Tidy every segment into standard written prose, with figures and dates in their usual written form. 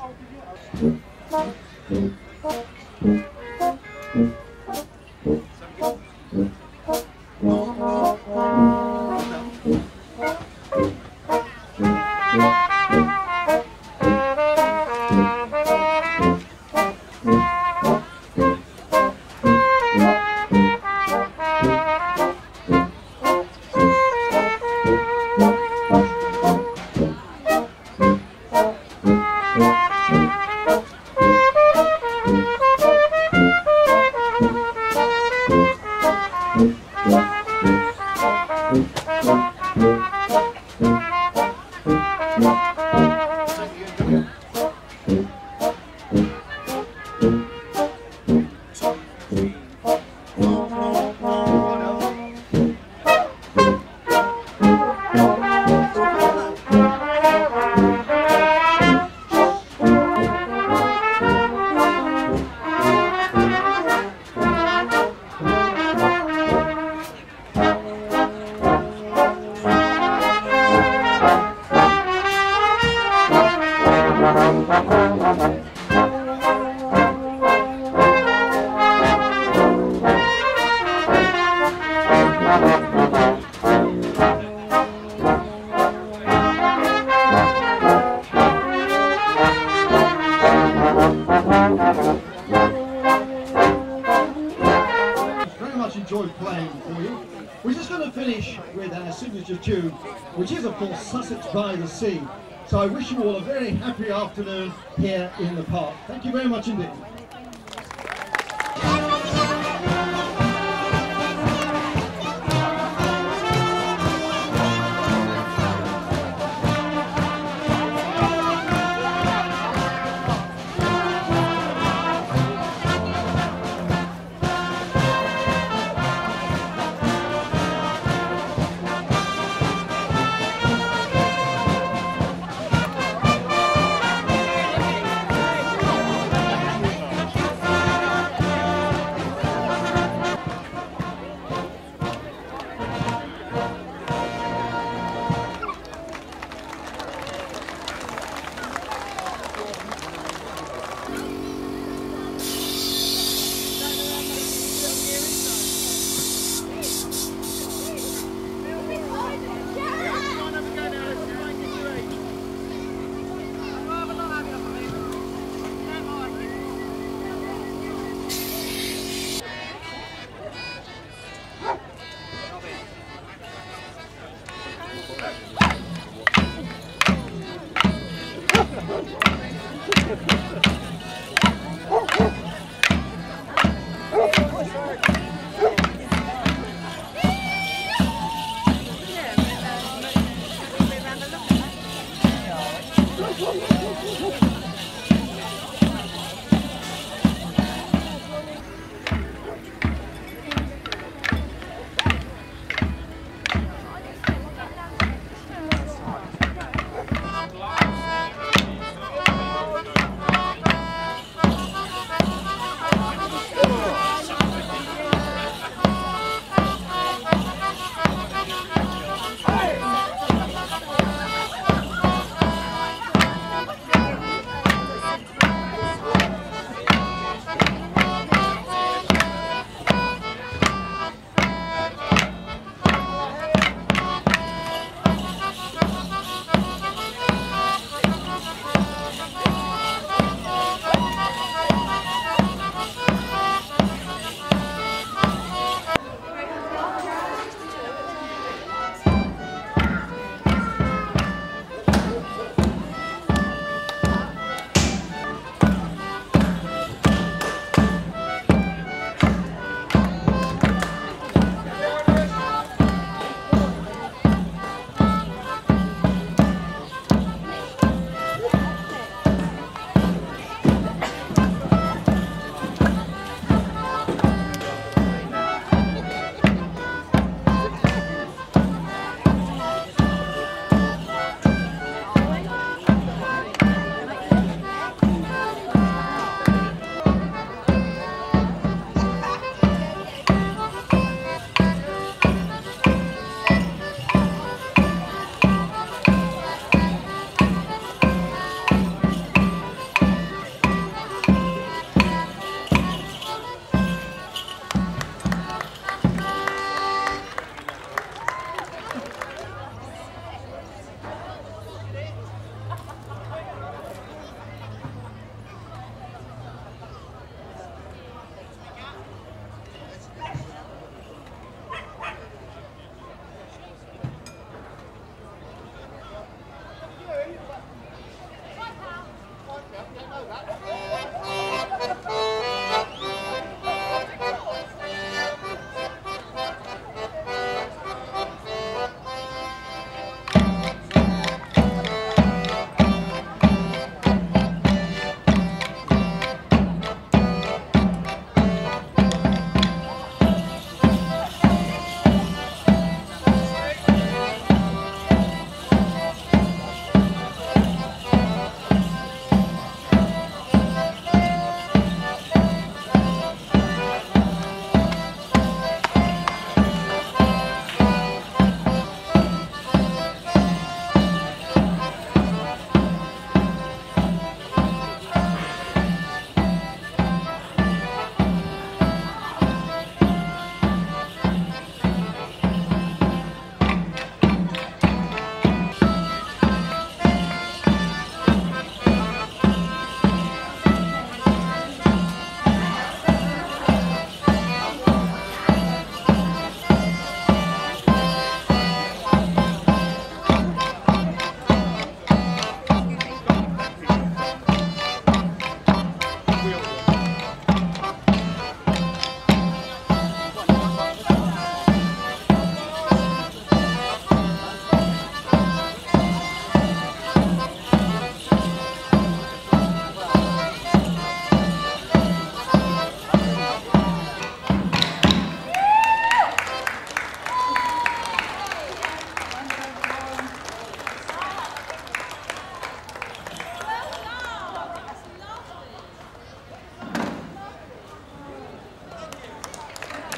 Enjoyed playing for you. We're just going to finish with our signature tune, which is of course Sussex by the Sea. So I wish you all a very happy afternoon here in the park. Thank you very much indeed.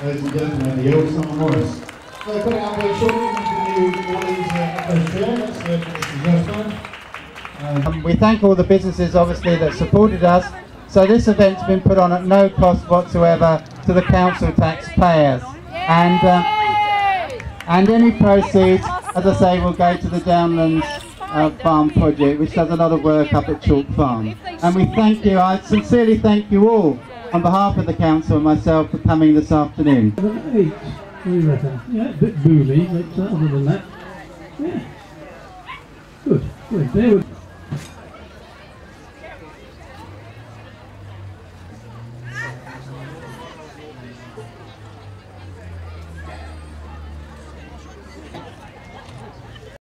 ladies and gentlemen, the Hillsong Morris. So coming up very shortly, the Wally's first chair, that's Mrs. Jocelyn. We thank all the businesses obviously that supported us. So this event's been put on at no cost whatsoever to the council taxpayers. And any proceeds, as I say, will go to the Downlands Farm project, which does a lot of work up at Chalk Farm. And we thank you, I sincerely thank you all on behalf of the council and myself for coming this afternoon. 8, what do you reckon? Yeah, a bit boomy, but other than that, yeah. Good, good. There we